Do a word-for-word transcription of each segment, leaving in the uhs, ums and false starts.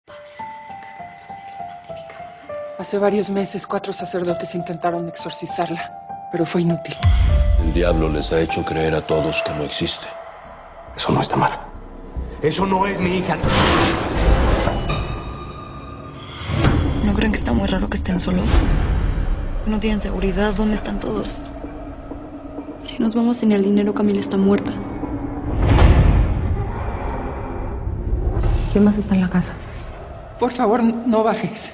Hace varios meses, cuatro sacerdotes intentaron exorcizarla, pero fue inútil. El diablo les ha hecho creer a todos que no existe. Eso no es Tamara. Eso no es mi hija. ¿No creen que está muy raro que estén solos? No tienen seguridad. ¿Dónde están todos? Si nos vamos sin el dinero, Camila está muerta. ¿Quién más está en la casa? Por favor, no bajes.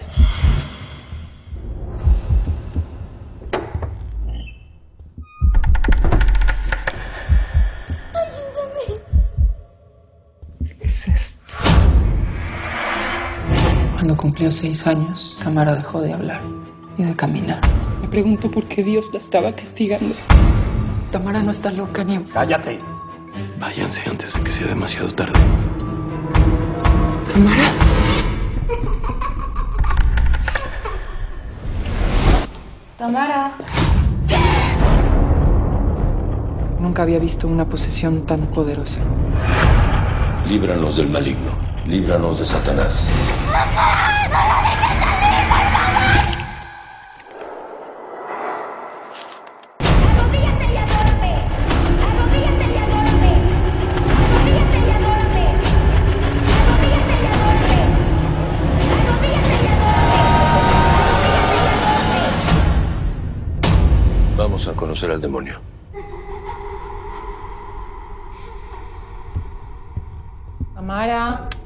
¿Qué es esto? Cuando cumplió seis años, Tamara dejó de hablar y de caminar. Me pregunto por qué Dios la estaba castigando. Tamara no está loca ni... ¡Cállate! Váyanse antes de que sea demasiado tarde. Tamara. Tamara. Nunca había visto una posesión tan poderosa. Líbranos del maligno. Líbranos de Satanás. Arrodíllate y adórame. Arrodíllate y adórame. Arrodíllate y adórame. Arrodíllate y adórame. Arrodíllate y adórame. Vamos a conocer al demonio. Tamara.